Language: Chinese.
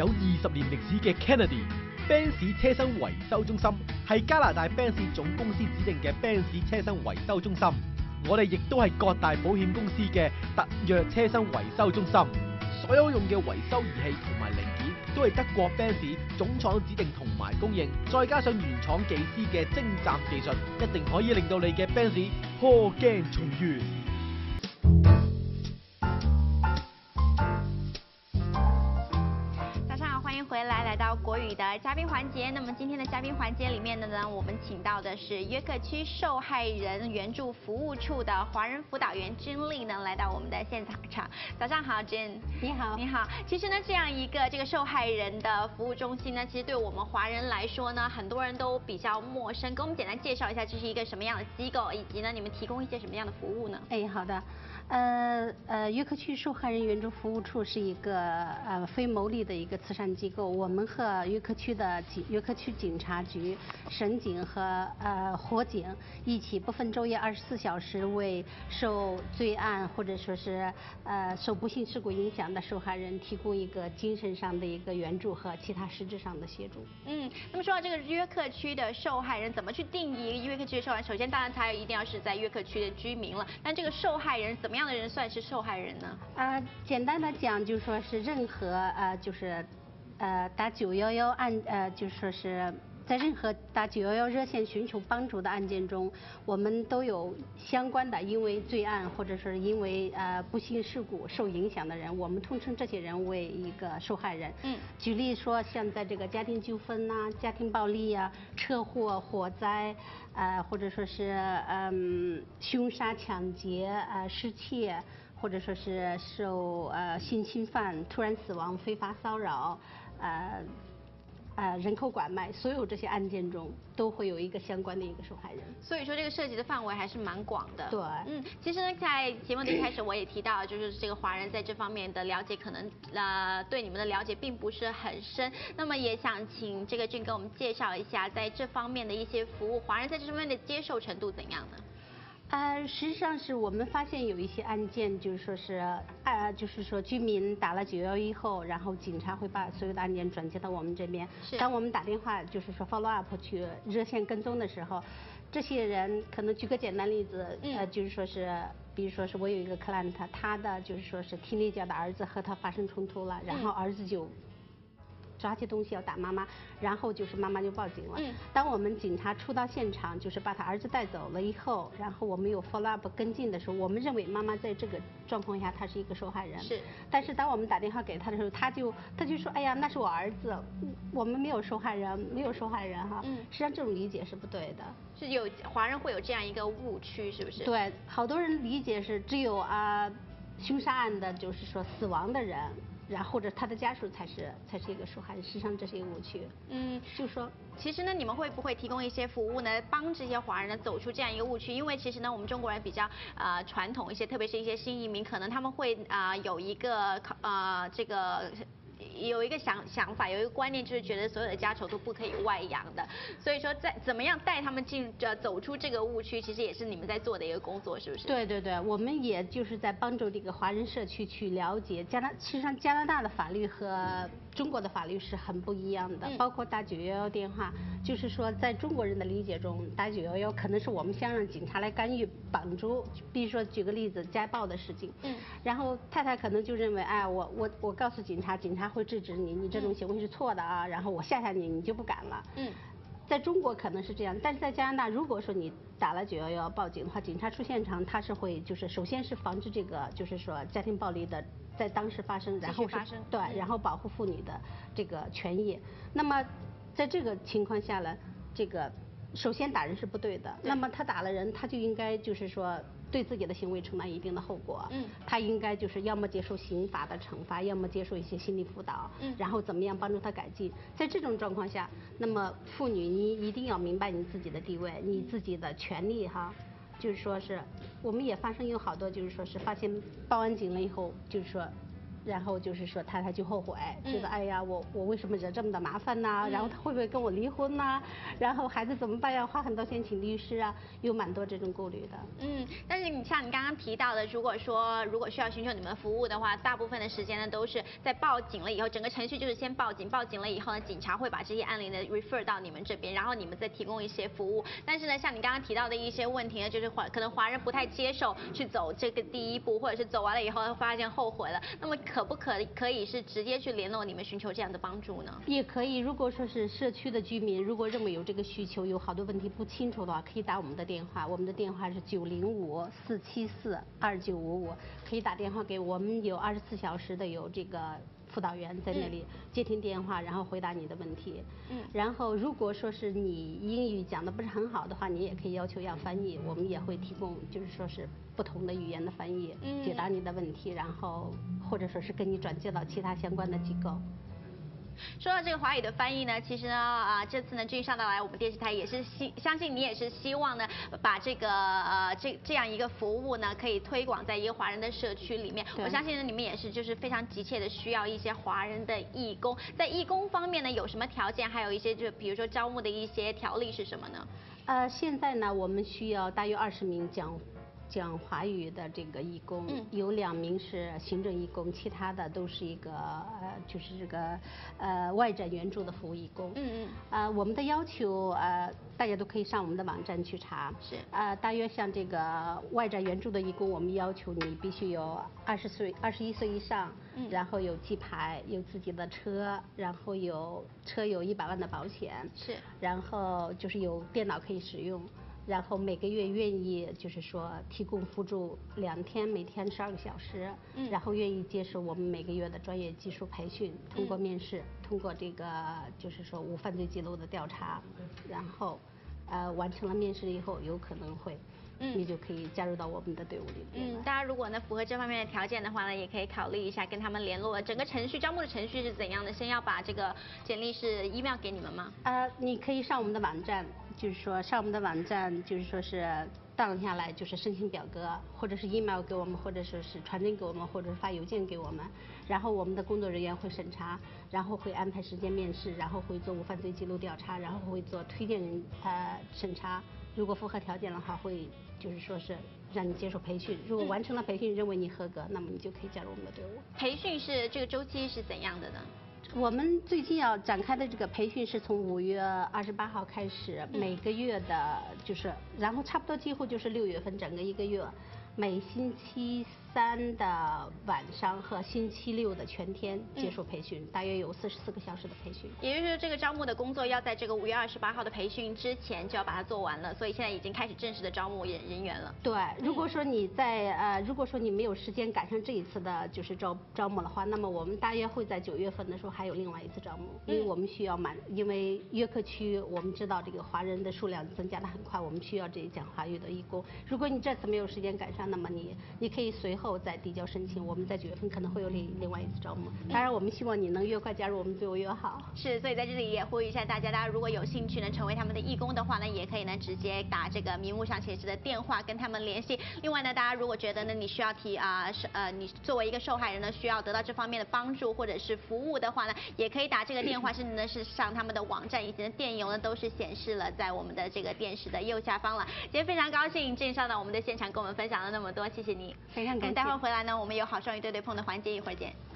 有20年歷史嘅 Kennedy。Benz 車身維修中心係加拿大 Benz 總公司指定嘅 Benz 車身維修中心。我哋亦都係各大保險公司嘅特約車身維修中心。所有用嘅維修儀器同埋零件都係德國 Benz 總廠指定同埋供應，再加上原廠技師嘅精湛技術，一定可以令到你嘅 Benz 破鏡重圓。 回来到国语的嘉宾环节。那么今天的嘉宾环节里面呢，我们请到的是约克区受害人援助服务处的华人辅导员君丽呢，来到我们的现场。早上好，君。 你好。 你好。其实呢，这样一个受害人的服务中心呢，其实对我们华人来说呢，很多人都比较陌生。给我们简单介绍一下，这是一个什么样的机构，以及呢，你们提供一些什么样的服务呢？ 哎，好的。约克区受害人援助服务处是一个非牟利的一个慈善机构。我们和约克区警察局、省警和火警一起不分昼夜24小时，为受罪案或者说是受不幸事故影响的受害人提供一个精神上的一个援助和其他实质上的协助。 那么说到这个约克区的受害人，怎么去定义约克区的受害人？首先，当然他一定要是在约克区的居民了。但这个受害人怎么样的人算是受害人呢？ 简单的讲，就是说是任何就是打911案就是说是在任何打911热线寻求帮助的案件中，我们都有相关的因为罪案或者是因为不幸事故受影响的人，我们通称这些人为一个受害人。举例说，像在这个家庭纠纷呐、家庭暴力啊、车祸、火灾，或者说是凶杀、抢劫、失窃。或者说是受性侵犯、突然死亡、非法骚扰、人口拐卖，所有这些案件中都会有一个相关的一个受害人。 所以说这个涉及的范围还是蛮广的。 对， 其实呢，在节目的一开始我也提到，就是这个华人在这方面的了解，可能对你们的了解并不是很深。那么也想请这个俊给我们介绍一下，在这方面的一些服务，华人在这方面的接受程度怎样呢？ 实际上是我们发现有一些案件，就是说是就是说居民打了911后，然后警察会把所有的案件转接到我们这边。当我们打电话就是说 follow up 去热线跟踪的时候，这些人可能举个简单例子，就是说是，比如说是我有一个 client， 他的就是说是听力教的儿子和他发生冲突了，然后儿子就抓起东西要打妈妈，然后就是妈妈就报警了。当我们警察出到现场，就是把他儿子带走了以后，然后我们有 follow up 跟进的时候，我们认为妈妈在这个状况下她是一个受害人。但是当我们打电话给他的时候，他就说，哎呀，那是我儿子，我们没有受害人，没有受害人哈。实际上这种理解是不对的。 是有华人会有这样一个误区，是不是？ 对，好多人理解是只有凶杀案的，就是说死亡的人。然后或者他的家属才是一个受害人，实际上这是一个误区。就说其实呢，你们会不会提供一些服务呢，帮这些华人呢走出这样一个误区？因为其实呢，我们中国人比较传统一些，特别是一些新移民，可能他们会有一个这个。有一个想法，有一个观念，就是觉得所有的家丑都不可以外扬的。所以说，在怎么样带他们走出这个误区，其实也是你们在做的一个工作，是不是？ 对对对，我们也就是在帮助这个华人社区去了解实际上加拿大的法律和中国的法律是很不一样的，包括打911电话，就是说在中国人的理解中，打911可能是我们想让警察来干预绑住，比如说举个例子，家暴的事情，然后太太可能就认为，哎，我告诉警察，警察会制止你，你这种行为是错的啊，然后我吓你，你就不敢了。在中国可能是这样，但是在加拿大，如果说你打了911报警的话，警察出现场，他是会就是首先是防止这个就是说家庭暴力的在当时发生，然后对，然后保护妇女的这个权益。那么在这个情况下呢，这个首先打人是不对的，那么他打了人，他就应该就是说对自己的行为承担一定的后果。他应该就是要么接受刑法的惩罚，要么接受一些心理辅导，然后怎么样帮助他改进。在这种状况下，那么妇女你一定要明白你自己的地位，你自己的权利哈。就是说是我们也发生有好多就是说是发现报完警了以后，就是说然后就是说他就后悔，觉得哎呀我为什么惹这么的麻烦呢？然后他会不会跟我离婚呢？然后孩子怎么办呀？花很多钱请律师啊，有蛮多这种顾虑的。 但是你像你刚刚提到的，如果需要寻求你们的服务的话，大部分的时间呢都是在报警了以后，整个程序就是先报警，报警了以后呢，警察会把这些案例呢 refer 到你们这边，然后你们再提供一些服务。但是呢，像你刚刚提到的一些问题呢，就是可能华人不太接受去走这个第一步，或者是走完了以后发现后悔了，那么可以是直接去联络你们寻求这样的帮助呢？ 也可以，如果说是社区的居民，如果认为有这个需求，有好多问题不清楚的话，可以打我们的电话，我们的电话是905-474-2955，可以打电话给我们，有24小时的有这个辅导员在那里接听电话，然后回答你的问题。然后如果说是你英语讲的不是很好的话，你也可以要求要翻译，我们也会提供就是说是不同的语言的翻译，解答你的问题，然后或者说是跟你转接到其他相关的机构。 说到这个华语的翻译呢，其实呢，这次呢，君上到来我们电视台也是相信你也是希望呢，把这个这样一个服务呢，可以推广在一个华人的社区里面。我相信呢，你们也是就是非常急切的需要一些华人的义工。在义工方面呢，有什么条件？还有一些就比如说招募的一些条例是什么呢？ 现在呢，我们需要大约20名讲华语的这个义工，有2名是行政义工，其他的都是一个就是这个外展援助的服务义工。我们的要求大家都可以上我们的网站去查。 是。 大约像这个外展援助的义工，我们要求你必须有21岁以上，然后有记牌，有自己的车，然后有100万的保险。 是。 然后就是有电脑可以使用。然后每个月愿意就是说提供辅助2天，每天12个小时，然后愿意接受我们每个月的专业技术培训，通过面试，通过这个就是说无犯罪记录的调查，然后完成了面试以后，有可能会你就可以加入到我们的队伍里面。 大家如果呢符合这方面的条件的话呢，也可以考虑一下跟他们联络。整个程序招募的程序是怎样的？先要把这个简历是 email 给你们吗？ 你可以上我们的网站，就是说上我们的网站，就是说是download下来就是申请表格，或者是 email 给我们，或者说是传真给我们，或者是发邮件给我们，然后我们的工作人员会审查，然后会安排时间面试，然后会做无犯罪记录调查，然后会做推荐人审查，如果符合条件的话，会就是说是让你接受培训，如果完成了培训认为你合格，那么你就可以加入我们的队伍。 培训是这个周期是怎样的呢？ 我们最近要展开的这个培训是从5月28号开始，每个月的就是然后差不多几乎就是6月份整个1个月，每星期3的晚上和星期6的全天接受培训，大约有44个小时的培训。 也就是说，这个招募的工作要在这个5月28号的培训之前就要把它做完了，所以现在已经开始正式的招募人员了。 对，如果说你如果说你没有时间赶上这一次的就是招募的话，那么我们大约会在9月份的时候还有另外一次招募，因为我们需要因为约克区我们知道这个华人的数量增加的很快，我们需要这讲华语的义工。如果你这次没有时间赶上，那么你可以随后再递交申请，我们在9月份可能会有另外一次招募。当然，我们希望你能越快加入我们队伍越好。 是，所以在这里也呼吁一下大家，大家如果有兴趣呢成为他们的义工的话呢，也可以呢直接打这个屏幕上显示的电话跟他们联系。另外呢，大家如果觉得呢你需要你作为一个受害人呢需要得到这方面的帮助或者是服务的话呢，也可以打这个电话，甚至呢是上他们的网站以及电邮呢都是显示了在我们的这个电视的右下方了。今天非常高兴郑少到我们的现场跟我们分享了那么多，谢谢你。 非常感谢。 待会儿回来呢，我们有好双语对对碰的环节，一会儿见。